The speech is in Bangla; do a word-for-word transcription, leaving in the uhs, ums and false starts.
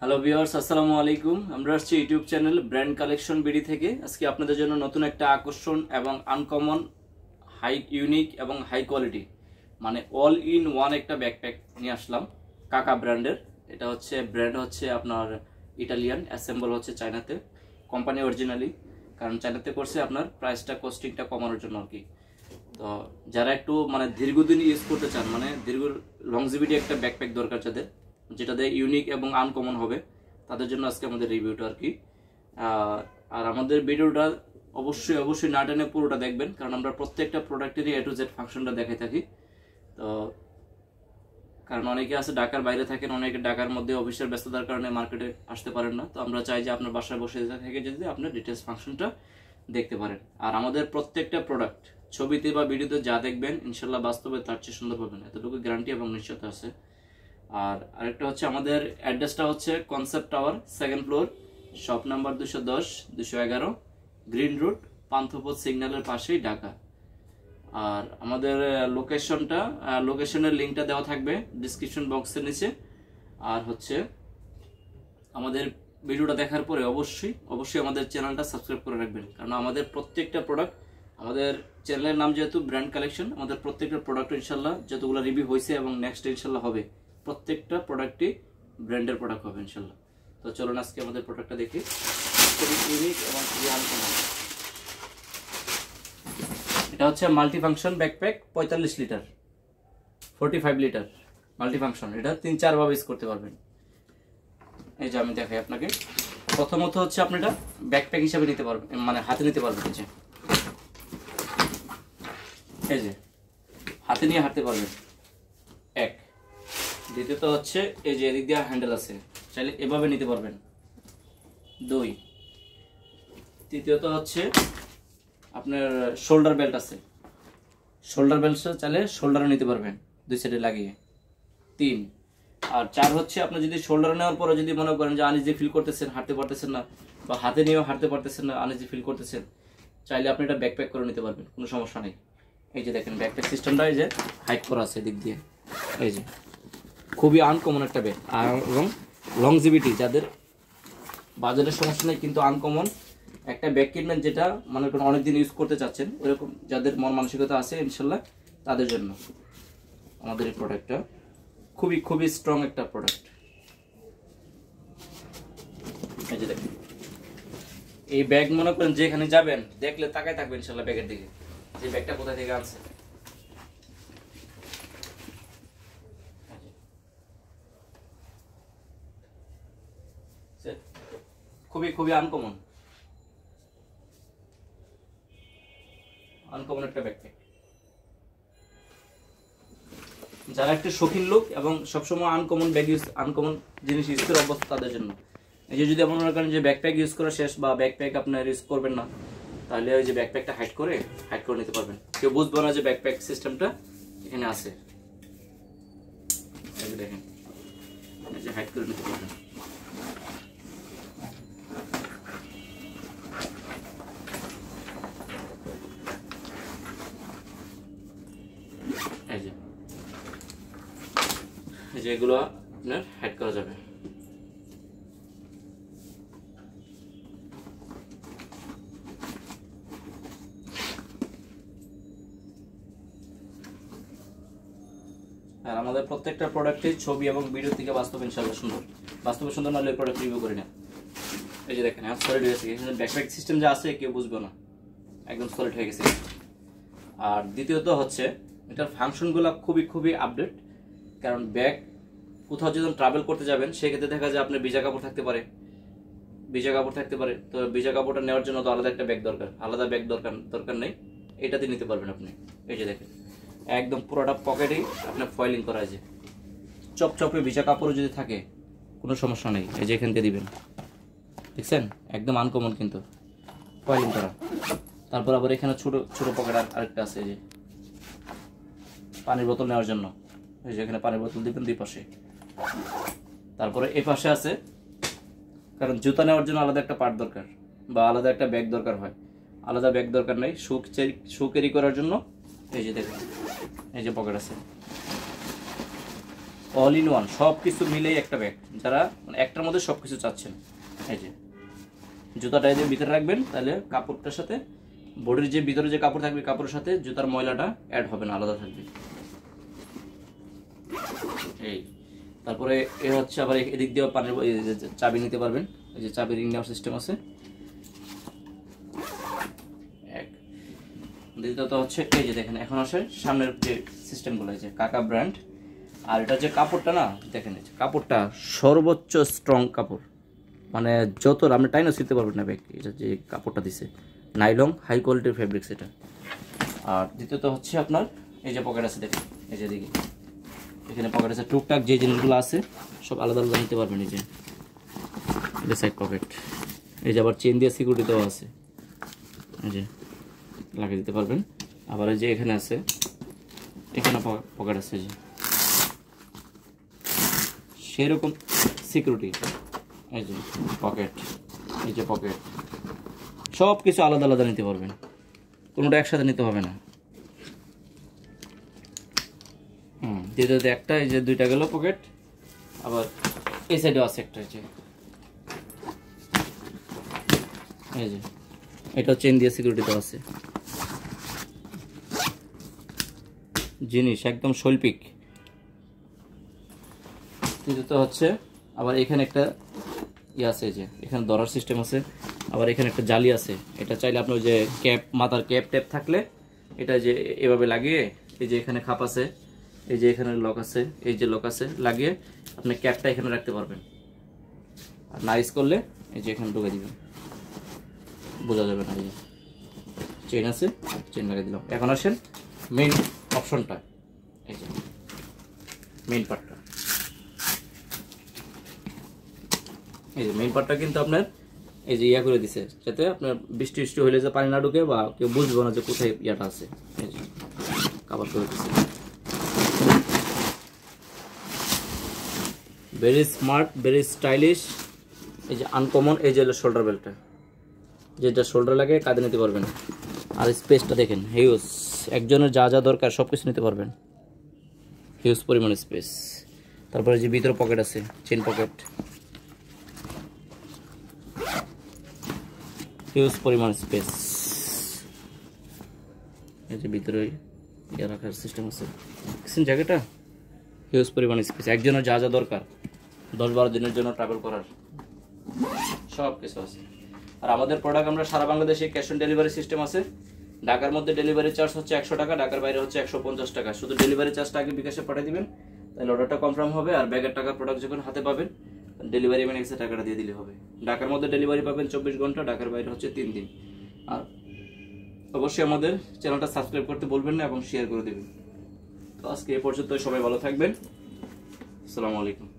হ্যালো ভিউয়ার্স, আসসালামু আলাইকুম। আমরা আসছি YouTube channel brand collection BD থেকে। আজকে আপনাদের জন্য নতুন একটা আকর্ষণ এবং আনকমন, হাই ইউনিক এবং হাই কোয়ালিটি, মানে অল ইন ওয়ান একটা ব্যাকপ্যাক নিয়ে আসলাম কাকা ব্র্যান্ডের। এটা হচ্ছে ব্র্যান্ড হচ্ছে আপনার ইটালিয়ান, অ্যাসেম্বল হচ্ছে চায়নাতে, কোম্পানি অরিজিনালি, কারণ চায়নাতে করছে আপনার প্রাইসটা কস্টিংটা কমানোর জন্য আর কি। তো যারা একটু মানে দীর্ঘদিন ইউজ করতে চান, মানে দীর্ঘ লংজিভিটি একটা ব্যাকপ্যাক দরকার যাদের, যেটা দিয়ে ইউনিক এবং আনকমন হবে, তাদের জন্য আজকে আমাদের রিভিউটা আর কি। আর আমাদের ভিডিওটা অবশ্যই অবশ্যই না টেনে পুরোটা দেখবেন, কারণ আমরা প্রত্যেকটা প্রোডাক্টেরই এ টু জেড ফাংশনটা দেখে থাকি। তো কারণ অনেকে আছে ঢাকার বাইরে থাকেন, অনেকে ঢাকার মধ্যে অফিসের ব্যস্ততার কারণে মার্কেটে আসতে পারেন না। তো আমরা চাই যে আপনার বাসায় বসে থেকে যদি আপনার ডিটেলস ফাংশনটা দেখতে পারেন। আর আমাদের প্রত্যেকটা প্রোডাক্ট ছবিতে বা ভিডিওতে যা দেখবেন ইনশাল্লাহ বাস্তবে তার চেয়ে সুন্দর পাবেন, এতটুকু গ্যারান্টি এবং নিশ্চয়তা আছে। আর আরেকটা হচ্ছে আমাদের অ্যাড্রেসটা হচ্ছে concept tower, second floor, shop number দুশো দশ দুশো এগারো, গ্রিন রোড, পান্থপথ সিগন্যালের পাশেই, ঢাকা। আর আমাদের লোকেশনটা, লোকেশনের লিঙ্কটা দেওয়া থাকবে ডিসক্রিপশন বক্সের নিচে। আর হচ্ছে আমাদের ভিডিওটা দেখার পরে অবশ্যই অবশ্যই আমাদের চ্যানেলটা সাবস্ক্রাইব করে রাখবেন, কারণ আমাদের প্রত্যেকটা প্রোডাক্ট, আমাদের চ্যানেলের নাম যেহেতু ব্র্যান্ড কালেকশন, আমাদের প্রত্যেকটা প্রোডাক্ট ইনশাল্লাহ যতগুলো রিভিউ হয়েছে এবং নেক্সট ইনশাল্লাহ হবে, প্রত্যেকটা প্রোডাক্টই ব্র্যান্ডের প্রোডাক্ট হবে ইনশাল্লাহ। তো চলুন আজকে আমাদের প্রোডাক্টটা দেখি, খুবই ইউনিক এবং খুবই আনকমন। এটা হচ্ছে মাল্টি ফাংশন ব্যাকপ্যাক, পঁয়তাল্লিশ litre, forty five litre multi function. এটা তিন চার ভাবে ইউজ করতে পারবেন। এই যে আমি দেখাই আপনাকে। প্রথমত হচ্ছে আপনি এটা ব্যাকপ্যাক হিসাবে নিতে পারবেন, মানে হাতে নিতে পারবেন। এই যে এই যে হাতে নিয়ে হাঁটতে পারবেন, এক। দ্বিতীয়ত হচ্ছে এই যে এদিক দিয়ে হ্যান্ডেল আছে, চাইলে এভাবে নিতে পারবেন, দুই। তৃতীয়ত হচ্ছে আপনার শোল্ডার বেল্ট আছে, শোল্ডার বেল্ট চাইলে শোল্ডারে নিতে পারবেন, দুই সাইডে লাগিয়ে, তিন। আর চার হচ্ছে আপনি যদি শোল্ডারে নেওয়ার পরে যদি মনে করেন যে আনইজি ফিল করতেছেন, হাঁটতে পারতেছেন না, বা হাতে নিয়েও হাঁটতে পারতেছেন না, আনইজি ফিল করতেছেন, চাইলে আপনি এটা ব্যাকপ্যাক করে নিতে পারবেন, কোনো সমস্যা নেই। এই যে দেখেন ব্যাকপ্যাক সিস্টেমটা এই যে হাইট করা আছে দিক দিয়ে, এই যে খুবই আনকমন একটা ব্যাগ। আর এবং লংজিভিটি, যাদের বাজারের সমস্যা নেই কিন্তু আনকমন একটা ব্যাগ কিনবেন, যেটা মনে করেন অনেকদিন ইউজ করতে চাচ্ছেন, ওরকম যাদের মন মানসিকতা আছে ইনশাল্লাহ তাদের জন্য আমাদের এই প্রোডাক্টটা খুবই খুবই স্ট্রং একটা প্রোডাক্ট। এই যে দেখেন এই ব্যাগ মনে করেন যেখানে যাবেন দেখলে তাকায় থাকবেন ইনশাল্লাহ ব্যাগের দিকে, যে ব্যাগটা কোথা থেকে আনছে। খুবই খুবই আনকমন আনকমন একটা ব্যাকপ্যাক। যারা একটা শৌখিন লোক এবং সবসময় আনকমন ব্যাগ ইউজ, আনকমন জিনিস ইউজ করে অবস্থা, তাদের জন্য। এই যে যদি আপনার মনে করেন যে ব্যাকপ্যাক ইউজ করা শেষ বা ব্যাকপ্যাক আপনার ইউজ করবেন না, তাহলে ওই যে ব্যাকপ্যাকটা হাইড করে হাইড করে নিতে পারবেন, কেউ বুঝবে না যে ব্যাকপ্যাক সিস্টেমটা এখানে আছে। এই যে দেখেন এই যে হাইড করে নিতে পারবেন। এই যে এই যে এগুলো আপনার হাইড করা যাবে। আর আমাদের প্রত্যেকটা প্রোডাক্টের ছবি এবং ভিডিও থেকে বাস্তব ইনশাআল্লাহ সুন্দর, বাস্তবে সুন্দর না হলে প্রোডাক্ট রিভিউ করি না। এই যে দেখেন সলিড হয়ে গেছে, এখানে ব্যাকপ্যাক সিস্টেম যা আছে কেউ বুঝবে না, একদম সলিড হয়ে গেছে। আর দ্বিতীয়ত হচ্ছে এটার ফাংশনগুলো খুবই খুবই আপডেট, কারণ ব্যাগ কোথাও যদি ট্রাভেল করতে যাবেন সেক্ষেত্রে দেখা যায় আপনার ভিজা কাপড় থাকতে পারে, ভিজা কাপড় থাকতে পারে তো ভিজা কাপড়টা নেওয়ার জন্য তো আলাদা একটা ব্যাগ দরকার, আলাদা ব্যাগ দরকার দরকার নেই, এটাতে নিতে পারবেন আপনি। এই যে দেখেন একদম পুরোটা পকেটেই আপনার ফয়েলিং করা আছে, চপচপে ভিজা কাপড়ও যদি থাকে কোনো সমস্যা নেই, এই যে এখান থেকে দিবেন, দেখছেন একদম আনকমন কিন্তু ফয়েলিং করা। তারপর আবার এখানে ছোট ছোট পকেট আরেকটা আছে, এই যে পানির বোতল নেওয়ার জন্য, এই যে এখানে পানির বোতল দিবেন দুই পাশে। তারপরে এই পাশে আছে, কারণ জুতা নেওয়ার জন্য আলাদা একটা পার্ট দরকার বা আলাদা একটা ব্যাগ দরকার হয়, আলাদা ব্যাগ দরকার নেই। শু শু ক্যারি করার জন্য এই যে দেখুন এই যে পকেট আছে, অল ইন ওয়ান, সব কিছু মিলেই একটা ব্যাগ, যারা মানে একটার মধ্যে সব কিছু চাচ্ছেন। এই যে জুতাটা এই যে ভিতরে রাখবেন, তাহলে কাপড়টার সাথে বডির যে ভিতরে যে কাপড় থাকবে কাপড়ের সাথে জুতার ময়লাটা অ্যাড হবে না, আলাদা থাকবে। এই তারপরে এ হচ্ছে আবার এদিক দিয়ে পানির চাবি নিতে পারবেন, এই যে চাবি রিং নেওয়ার সিস্টেম আছে। এক দ্বিতীয়ত হচ্ছে এই যে দেখেন, এখন আসে সামনের যে সিস্টেমগুলো, এই যে কাকা ব্র্যান্ড। আর এটা যে কাপড়টা না দেখেন, এই যে কাপড়টা সর্বোচ্চ স্ট্রং কাপড়, মানে যত আপনি টাইনও ছিঁড়তে পারবেন না ব্যাগ। এটা যে কাপড়টা দিছে নাইলন, হাই কোয়ালিটির ফেব্রিক্স এটা। আর দ্বিতীয়ত হচ্ছে আপনার এই যে পকেট আছে দেখেন, এই যে দিকে এখানে পকেট আছে, টুকটাক যে জিনিসগুলো আছে সব আলাদা আলাদা নিতে পারবেন। এই যে এটা সাইড পকেট, এই যে আবার চেন দিয়ে সিকিউরিটি দেওয়া আছে, এই যে লাগিয়ে দিতে পারবেন। আবার এই যে এখানে আছে, এখানে পকেট আছে, যে সেরকম সিকিউরিটি। এই যে পকেট, এই যে পকেট, সব কিছু আলাদা আলাদা নিতে পারবেন, কোনোটা একসাথে নিতে হবে না। হুম দ্বিতীয়ত একটা, এই যে দুইটা গেল পকেট। আবার এই সাইডেও আছে একটা, এই যে এই যে এটা চেন দিয়ে সিকিউরিটি দেওয়া আছে, জিনিস একদম শৈল্পিক। তৃতীয়ত হচ্ছে আবার এখানে একটা ইয়ে আছে, এই যে এখানে ধরার সিস্টেম আছে। আবার এখানে একটা জালি আছে, এটা চাইলে আপনার যে ক্যাপ, মাথার ক্যাপ ট্যাপ থাকলে এটা যে এভাবে লাগিয়ে, এই যে এখানে খাপ আছে, এই যে এখানে লক আছে, এই যে লক আছে, লাগিয়ে আপনি ক্যাপটা এখানে রাখতে পারবেন। আর নাইস করলে এই যে এখানে ঢুকে দিবেন, বোঝা যাবে না। এই যে চেন আছে, চেন লাগিয়ে দিলাম। এখন আসেন মেইন অপশনটা, এই যে মেইন পার্টটা। এই যে মেইন পার্টটা কিন্তু আপনার এই যে ইয়া করে দিছে, যাতে আপনার বৃষ্টি বৃষ্টি হলে যে পানি না ঢুকে বা কেউ বুঝবো না যে কোথায় ইয়াটা আছে। এই যে কাভার করে দিছে, ভেরি স্মার্ট, ভেরি স্টাইলিশ। এই যে আনকমন, এই যে শোল্ডার বেল্টটা, যেটা শোল্ডার লাগে কাঁধে নিতে পারবেন। আর স্পেসটা দেখেন হিউজ, একজনের যা যা দরকার সব কিছু নিতে পারবেন, হিউজ পরিমাণ স্পেস। তারপরে যে ভিতরে পকেট আছে, চেন পকেট, হিউজ পরিমাণ স্পেস। এই যে ভিতরে ইয়ে রাখার সিস্টেম আছে, দেখছেন জায়গাটা, হিউজ পরিমাণ স্পেস। একজনের যা যা দরকার দশ বারো দিনের জন্য ট্রাভেল করার সব কিছু আছে। আর আমাদের প্রোডাক্ট আমরা সারা বাংলাদেশে ক্যাশ অন ডেলিভারি সিস্টেম আছে। ঢাকার মধ্যে ডেলিভারি চার্জ হচ্ছে একশো টাকা, ঢাকার বাইরে হচ্ছে একশো পঞ্চাশ টাকা। শুধু ডেলিভারি চার্জটা আগে বিকাশে পাঠিয়ে দিবেন, তাহলে অর্ডারটা কনফার্ম হবে। আর ব্যাগের টাকা প্রোডাক্ট যখন হাতে পাবেন, ডেলিভারি ম্যান এসে টাকাটা দিয়ে দিলে হবে। ঢাকার মধ্যে ডেলিভারি পাবেন চব্বিশ ঘন্টা, ঢাকার বাইরে হচ্ছে তিন দিন। আর অবশ্যই আমাদের চ্যানেলটা সাবস্ক্রাইব করতে বলবেন না এবং শেয়ার করে দেবেন। তো আজকে এ পর্যন্ত, সবাই ভালো থাকবেন। আসসালামু আলাইকুম।